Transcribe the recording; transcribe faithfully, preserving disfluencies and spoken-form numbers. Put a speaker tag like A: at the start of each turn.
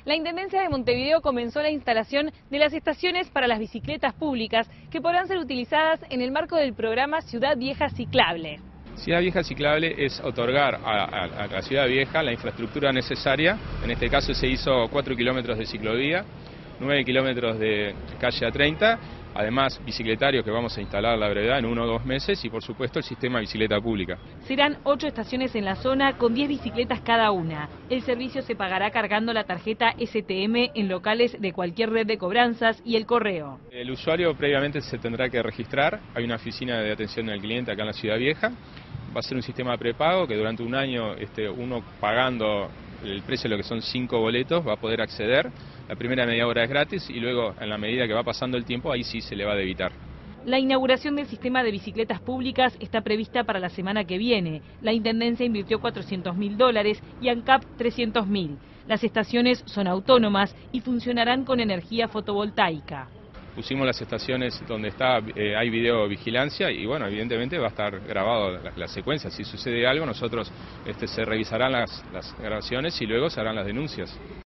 A: La Intendencia de Montevideo comenzó la instalación de las estaciones para las bicicletas públicas que podrán ser utilizadas en el marco del programa Ciudad Vieja Ciclable.
B: Ciudad Vieja Ciclable es otorgar a, a, a la Ciudad Vieja la infraestructura necesaria. En este caso se hizo cuatro kilómetros de ciclovía, nueve kilómetros de calle A treinta, además bicicletarios que vamos a instalar a la brevedad en uno o dos meses y por supuesto el sistema de bicicleta pública.
A: Serán ocho estaciones en la zona con diez bicicletas cada una. El servicio se pagará cargando la tarjeta S T M en locales de cualquier red de cobranzas y el correo.
B: El usuario previamente se tendrá que registrar, hay una oficina de atención al cliente acá en la Ciudad Vieja, va a ser un sistema prepago que durante un año este, uno pagando el precio de lo que son cinco boletos va a poder acceder. La primera media hora es gratis y luego, en la medida que va pasando el tiempo, ahí sí se le va a debitar.
A: La inauguración del sistema de bicicletas públicas está prevista para la semana que viene. La Intendencia invirtió cuatrocientos mil dólares y ANCAP trescientos mil. Las estaciones son autónomas y funcionarán con energía fotovoltaica.
B: Pusimos las estaciones donde está, eh, hay videovigilancia y bueno, evidentemente va a estar grabado la, la secuencia. Si sucede algo, nosotros este, se revisarán las, las grabaciones y luego se harán las denuncias.